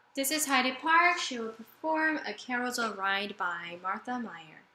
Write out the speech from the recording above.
This is Heidi Park. She will perform a Carousel Ride by Martha Meyer.